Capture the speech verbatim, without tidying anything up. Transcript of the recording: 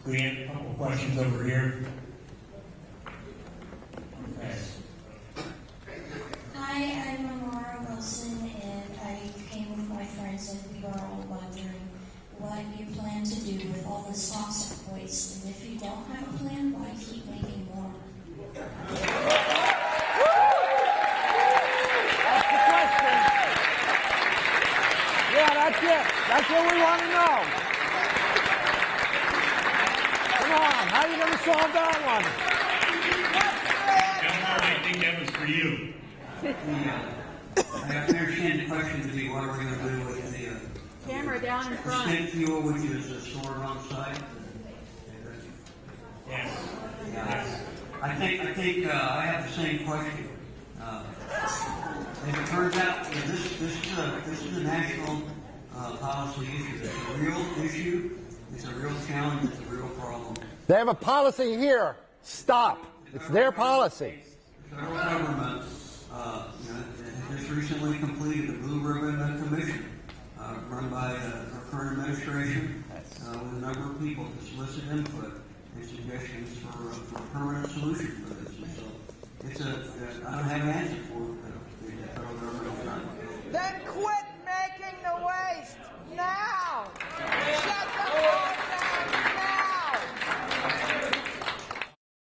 We have a couple of questions over here. Okay. Hi, I'm Amara Wilson, and I came with my friends, and we were all wondering what you plan to do with all this toxic waste, and if you don't have a plan, why keep making more? That's the question. Yeah, that's it. That's what we want to know. Come on, how are you going to solve that one? Elmore, I think that was for you. I understand the question to be what are we going to do with the uh, Camera down in front. spent fuel, which is uh, stored on site. Yes. Yeah. I think I think uh, I have the same question. Uh, if it turns out that this this is a this is a national uh, policy issue. It's a real issue. It's a real challenge. It's a real problem. They have a policy here. Stop. It's their policy. The federal government uh, you know, just recently completed a Blue Ribbon uh, Commission uh, run by uh, our current administration uh, with a number of people to solicit input and suggestions for, uh, for a permanent solution for this. And so it's a, uh, I don't have an answer for it. Uh, the federal government is not